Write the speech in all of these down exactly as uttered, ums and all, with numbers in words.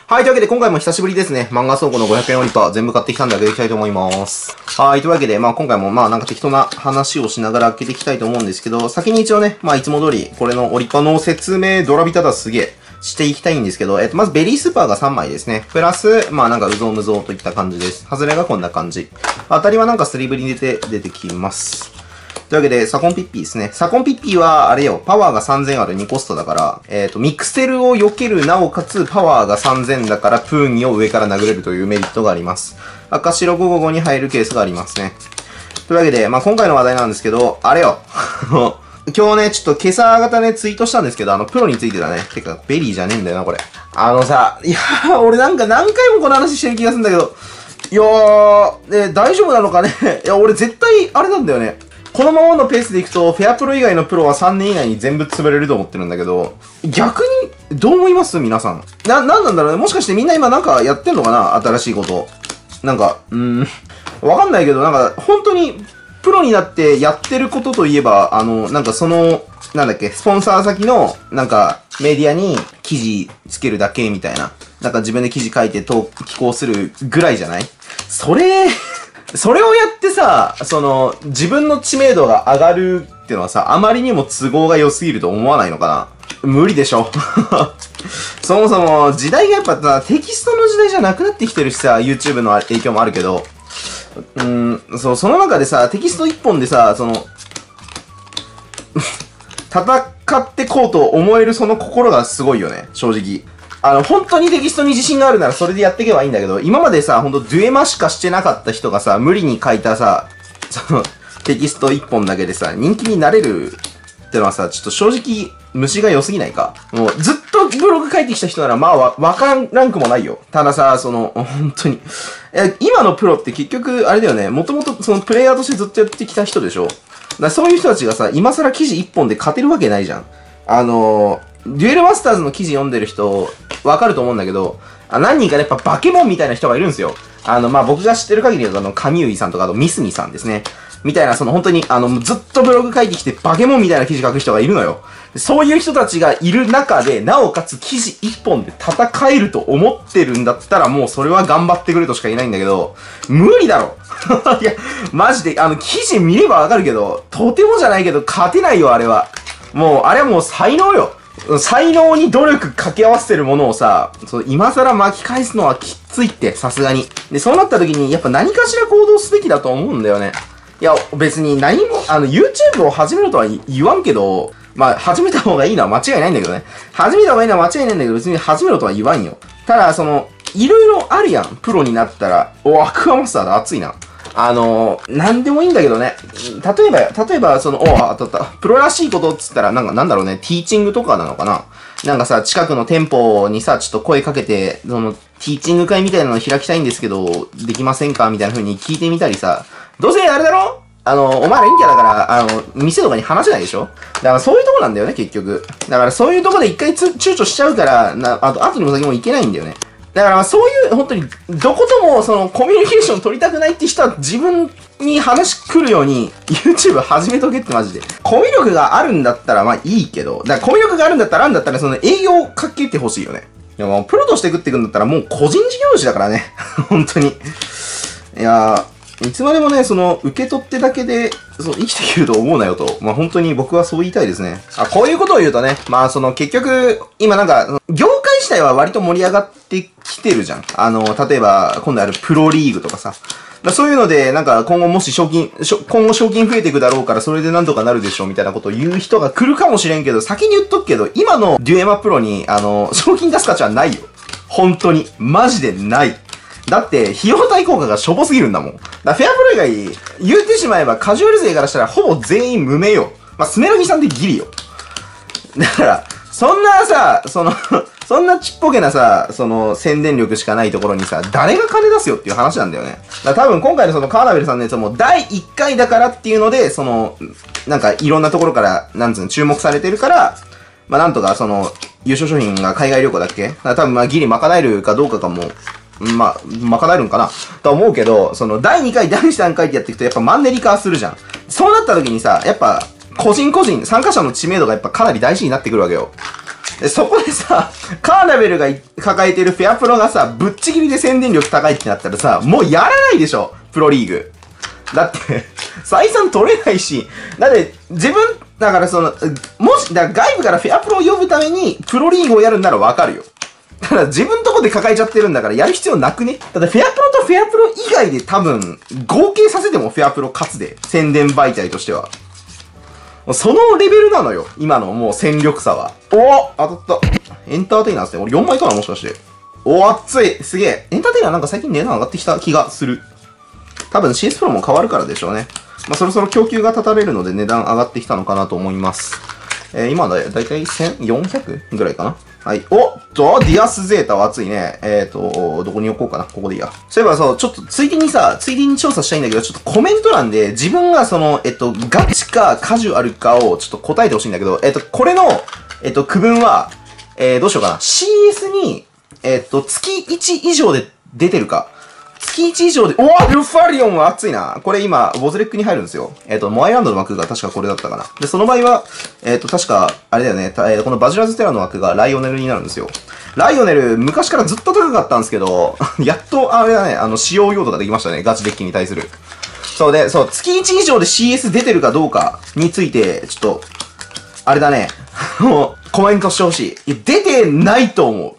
はい、というわけで今回も久しぶりですね。漫画倉庫のごひゃくえんオリパー全部買ってきたんで開けていきたいと思います。はい、というわけで、まあ今回もまあなんか適当な話をしながら開けていきたいと思うんですけど、先に一応ね、まあいつも通り、これのオリパの説明、ドラビタだすげえ、していきたいんですけど、えっと、まずベリースーパーがさんまいですね。プラス、まあなんかうぞうむぞうといった感じです。外れがこんな感じ。当たりはなんかスリーブに出て、出てきます。というわけで、サコンピッピーですね。サコンピッピーは、あれよ、パワーがさんぜんあるにコストだから、えっと、ミクセルを避ける、なおかつ、パワーがさんぜんだから、プーンギを上から殴れるというメリットがあります。赤白ごごごに入るケースがありますね。というわけで、まあ今回の話題なんですけど、あれよ。今日ね、ちょっと今朝方ね、ツイートしたんですけど、あの、プロについてだね。てか、ベリーじゃねえんだよな、これ。あのさ、いやー、俺なんか何回もこの話してる気がするんだけど、いやー、ね、大丈夫なのかね。いや、俺絶対、あれなんだよね。このままのペースでいくと、フェアプロ以外のプロはさんねん以内に全部潰れると思ってるんだけど、逆に、どう思います皆さん。な、なんなんだろうね。もしかしてみんな今なんかやってんのかな新しいこと。なんか、うーん、わかんないけど、なんか、本当に、プロになってやってることといえば、あの、なんかその、なんだっけ、スポンサー先の、なんか、メディアに記事つけるだけみたいな。なんか自分で記事書いてと寄稿するぐらいじゃない？それ、それをやってさ、その、自分の知名度が上がるっていうのはさ、あまりにも都合が良すぎると思わないのかな？無理でしょ。そもそも、時代がやっぱさ、テキストの時代じゃなくなってきてるしさ、YouTube の影響もあるけど、うーん、そう、その中でさ、テキスト一本でさ、その、戦ってこうと思えるその心がすごいよね、正直。あの、本当にテキストに自信があるならそれでやっていけばいいんだけど、今までさ、ほんとデュエマしかしてなかった人がさ、無理に書いたさ、その、テキスト一本だけでさ、人気になれるってのはさ、ちょっと正直、虫が良すぎないか？もう、ずっとブログ書いてきた人なら、まあ、わ、わからんくもないよ。たださ、その、本当に。え、今のプロって結局、あれだよね、もともとそのプレイヤーとしてずっとやってきた人でしょ？だからそういう人たちがさ、今更記事一本で勝てるわけないじゃん。あのー、デュエルマスターズの記事読んでる人、わかると思うんだけど、あ何人かね、やっぱバケモンみたいな人がいるんですよ。あの、まあ、僕が知ってる限りだと、あの、カミュイさんとか、あと、ミスミさんですね。みたいな、その本当に、あの、ずっとブログ書いてきて、バケモンみたいな記事書く人がいるのよ。そういう人たちがいる中で、なおかつ記事一本で戦えると思ってるんだったら、もうそれは頑張ってくれとしか言えないんだけど、無理だろ。いや、マジで、あの、記事見ればわかるけど、とてもじゃないけど、勝てないよ、あれは。もう、あれはもう才能よ。才能に努力掛け合わせてるものをさ、そう今更巻き返すのはきついって、さすがに。で、そうなった時に、やっぱ何かしら行動すべきだと思うんだよね。いや、別に何も、あの、YouTube を始めろとは言わんけど、まあ、始めた方がいいのは間違いないんだけどね。始めた方がいいのは間違いないんだけど、別に始めろとは言わんよ。ただ、その、いろいろあるやん。プロになったら。お、アクアマスターだ、熱いな。あのー、なんでもいいんだけどね。例えば、例えば、その、お、あったあった。プロらしいことっつったら、なんか、なんだろうね、ティーチングとかなのかな。なんかさ、近くの店舗にさ、ちょっと声かけて、その、ティーチング会みたいなの開きたいんですけど、できませんかみたいな風に聞いてみたりさ、どうせあれだろあの、お前ら陰キャだから、あの、店とかに話せないでしょ？だからそういうとこなんだよね、結局。だからそういうとこで一回つ躊躇しちゃうから、な、あと、後にも先もいけないんだよね。だからまあそういう、本当に、どこともそのコミュニケーション取りたくないって人は自分に話来るように YouTube 始めとけってマジで。コミュ力があるんだったらまあいいけど、だからコミュ力があるんだったらあるんだったらその営業をかけてほしいよね。いやもうプロとして食っていくんだったらもう個人事業主だからね。本当に。いやー、いつまでもね、その、受け取ってだけで、そう、生きていけると思うなよと。まあ、本当に僕はそう言いたいですね。あ、こういうことを言うとね、まあ、その、結局、今なんか、業界自体は割と盛り上がってきてるじゃん。あの、例えば、今度あるプロリーグとかさ。そういうので、なんか、今後もし賞金、今後賞金増えていくだろうから、それでなんとかなるでしょう、みたいなことを言う人が来るかもしれんけど、先に言っとくけど、今のデュエマプロに、あの、賞金出す価値はないよ。本当に。マジでない。だって、費用対効果がしょぼすぎるんだもん。だからフェアプロ以外、言ってしまえばカジュアル勢からしたらほぼ全員無名よ。まあ、スメロギさんってギリよ。だから、そんなさ、その、そんなちっぽけなさ、その、宣伝力しかないところにさ、誰が金出すよっていう話なんだよね。だから多分今回のそのカーナベルさんのやつはもうだいいっかいだからっていうので、その、なんかいろんなところから、なんつうの、注目されてるから、まあなんとかその、優勝商品が海外旅行だっけ？だから多分まあギリ賄えるかどうかかも、まあ、賄えるんかなと思うけど、その、だいにかい、だいさんかいってやっていくと、やっぱマンネリ化するじゃん。そうなった時にさ、やっぱ、個人個人、参加者の知名度がやっぱかなり大事になってくるわけよ。 で、そこでさ、カーナベルが抱えてるフェアプロがさ、ぶっちぎりで宣伝力高いってなったらさ、もうやらないでしょ、プロリーグ。だって、採算取れないし、だって、自分、だからその、もし、だから外部からフェアプロを呼ぶために、プロリーグをやるんならわかるよ。ただ自分のとこで抱えちゃってるんだからやる必要なくね。ただフェアプロとフェアプロ以外で多分、合計させてもフェアプロ勝つで、宣伝媒体としては。そのレベルなのよ。今のもう戦力差は。お当たった。エンターテイナーですね。俺よんまいかなもしかして。お熱いすげえ。エンターテイナーなんか最近値段上がってきた気がする。多分 シーエス プロも変わるからでしょうね。まあそろそろ供給が立たれるので値段上がってきたのかなと思います。えー、今だ、だいたいせんよんひゃくぐらいかな。はい。おっと、ディアスゼータは熱いね。えっと、どこに置こうかな。ここでいいや。そういえばそう、ちょっとついでにさ、ついでに調査したいんだけど、ちょっとコメント欄で自分がその、えっと、ガチかカジュアルかをちょっと答えてほしいんだけど、えっと、これの、えっと、区分は、えー、どうしようかな。シーエス に、えっと、月いち以上で出てるか。月いち以上で、おぉルファリオンは熱いな。これ今、ボズレックに入るんですよ。えっ、と、モアイランドの枠が確かこれだったかな。で、その場合は、えっ、と、確か、あれだよね、えー、このバジュラズテラの枠がライオネルになるんですよ。ライオネル、昔からずっと高かったんですけど、やっと、あれだね、あの、使用用途ができましたね。ガチデッキに対する。そうで、そう、月いち以上で シーエス 出てるかどうかについて、ちょっと、あれだね、もう、コメントしてほしい。いや、出てないと思う。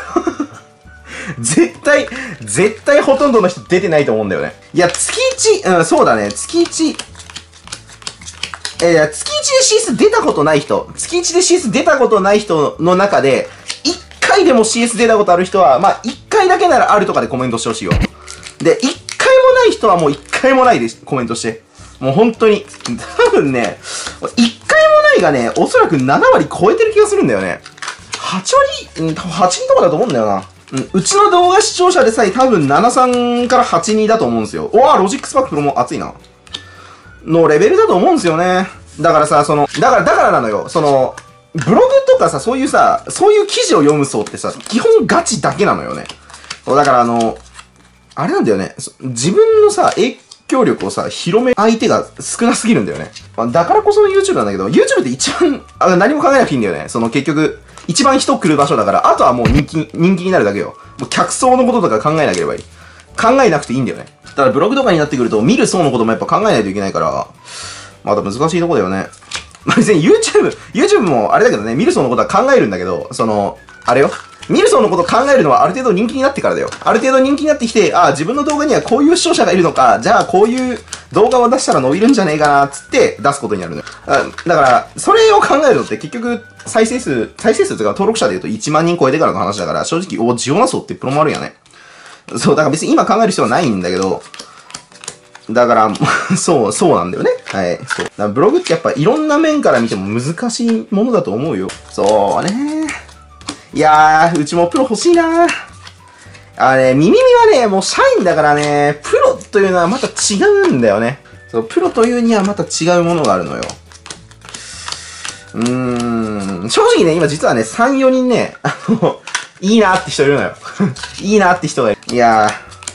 絶対、絶対ほとんどの人出てないと思うんだよね。いや、月いち、うん、そうだね、月いち、えー、いや、月いちで シーエス 出たことない人、月いちで シーエス 出たことない人の中で、いっかいでも シーエス 出たことある人は、まあ、いっかいだけならあるとかでコメントしてほしいよ。で、いっかいもない人はもういっかいもないでコメントして。もう本当に。多分ね、いっかいもないがね、おそらくななわり超えてる気がするんだよね。はちわり、うん、はちにんとかだと思うんだよな。うん、うちの動画視聴者でさえ多分ななさんからはちにだと思うんですよ。おわロジックスパークプロも熱いな。のレベルだと思うんですよね。だからさ、その、だから、だからなのよ。その、ブログとかさ、そういうさ、そういう記事を読む層ってさ、基本ガチだけなのよね。だからあの、あれなんだよね。自分のさ、影響力をさ、広め相手が少なすぎるんだよね。まあ、だからこその YouTube なんだけど、YouTube って一番、あ何も考えなくていいんだよね。その結局、一番人来る場所だから、あとはもう人気、人気になるだけよ。もう客層のこととか考えなければいい。考えなくていいんだよね。ただブログとかになってくると、見る層のこともやっぱ考えないといけないから、また難しいとこだよね。まあ別に YouTube、YouTube もあれだけどね、見る層のことは考えるんだけど、その、あれよ。見る層のことを考えるのはある程度人気になってからだよ。ある程度人気になってきて、ああ、自分の動画にはこういう視聴者がいるのか、じゃあこういう動画を出したら伸びるんじゃねえかな、つって出すことになるのよ。だから、それを考えるのって結局、再生数、再生数というか登録者で言うといちまんにん超えてからの話だから、正直、お、ジオナ層ってプロもあるよね。そう、だから別に今考える必要はないんだけど、だから、そう、そうなんだよね。はい。そう。だからブログってやっぱいろんな面から見ても難しいものだと思うよ。そうね。いやー、うちもプロ欲しいなー。あれ、耳見はね、もう社員だからね、プロというのはまた違うんだよね。そう、プロというにはまた違うものがあるのよ。うーん、正直ね、今実はね、さん、よにんね、あの、いいなって人いるのよ。いいなって人がいる。いや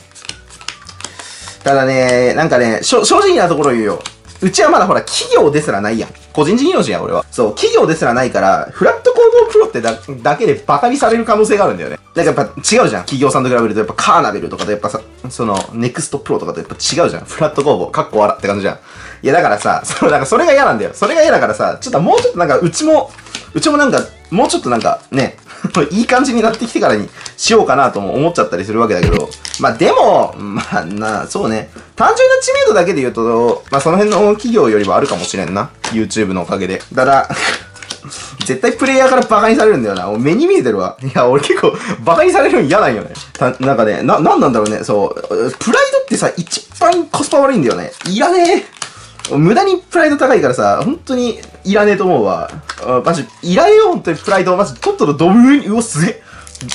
ー。ただね、なんかね、しょ正直なところ言うよ。うちはまだほら、企業ですらないやん。個人事業主やん、俺は。そう、企業ですらないから、フラットコードプロってだ、だけでバカにされる可能性があるんだよね。なんかやっぱ違うじゃん。企業さんと比べると、やっぱカーナベルとかとやっぱさ、その、ネクストプロとかとやっぱ違うじゃん。フラット工房、かっこ笑って感じじゃん。いやだからさ、その、なんかそれが嫌なんだよ。それが嫌だからさ、ちょっともうちょっとなんか、うちも、うちもなんか、もうちょっとなんか、ね、いい感じになってきてからにしようかなとも思っちゃったりするわけだけど、まあでも、まあな、そうね。単純な知名度だけで言うと、まあその辺の企業よりはあるかもしれんな。YouTube のおかげで。ただ、絶対プレイヤーからバカにされるんだよな。目に見えてるわ。いや、俺結構バカにされるの嫌なんよね。た、なんかね、な、なんなんだろうね。そう。プライドってさ、一番コスパ悪いんだよね。いらねえ。無駄にプライド高いからさ、本当にいらねえと思うわ。マジ、いらねえよ、本当にプライド。マジ、とっととドブーに、うお、すげえ。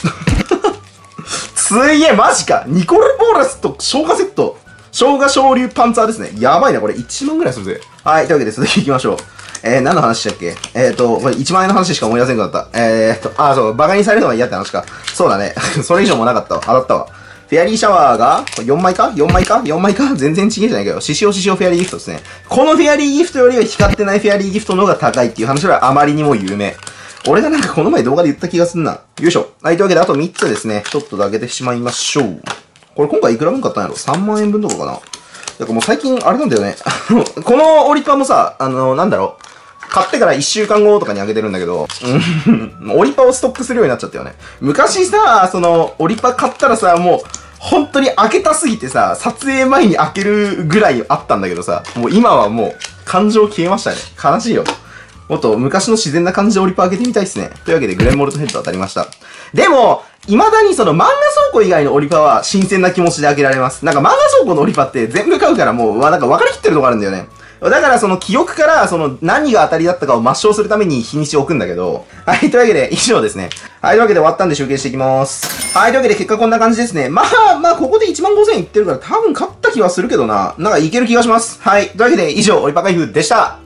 すげえ、マジか。ニコルボーラスと生姜セット。生姜昇竜パンツァーですね。やばいな、これいちまんぐらいするぜ。はい、というわけで続き行きましょう。えー、何の話したっけえーと、これいちまんえんの話しか思い出せなかった。えーと、あーそう、バカにされるのが嫌って話か。そうだね。それ以上もなかったわ。当たったわ。フェアリーシャワーがよんまいか ?よん 枚か ?よん 枚か全然違えじゃないかよ。獅子王獅子王フェアリーギフトですね。このフェアリーギフトよりは光ってないフェアリーギフトの方が高いっていう話はあまりにも有名。 俺がなんかこの前動画で言った気がすんな。よいしょ。はい、というわけであとみっつですね。ちょっとだけてしまいましょう。これ今回いくら分買ったんやろ ?さんまんえんぶんとかかな。だからもう最近あれなんだよね。このオリパもさ、あの、なんだろう。買ってからいっしゅうかんごとかにあげてるんだけど、うん、オリパをストックするようになっちゃったよね。昔さ、その、オリパ買ったらさ、もう、本当に開けたすぎてさ、撮影前に開けるぐらいあったんだけどさ、もう今はもう、感情消えましたね。悲しいよ。もっと昔の自然な感じでオリパ開けてみたいっすね。というわけでグレンモルトヘッド当たりました。でも、未だにその漫画倉庫以外のオリパは新鮮な気持ちで開けられます。なんか漫画倉庫のオリパって全部買うからもう、なんか分かりきってるとこあるんだよね。だからその記憶からその何が当たりだったかを抹消するために日にちを置くんだけど。はい、というわけで以上ですね。はい、というわけで終わったんで集計していきます。はい、というわけで結果こんな感じですね。まあ、まあここでいちまんごせんいってるから多分勝った気はするけどな。なんかいける気がします。はい、というわけで以上、オリパ開封でした。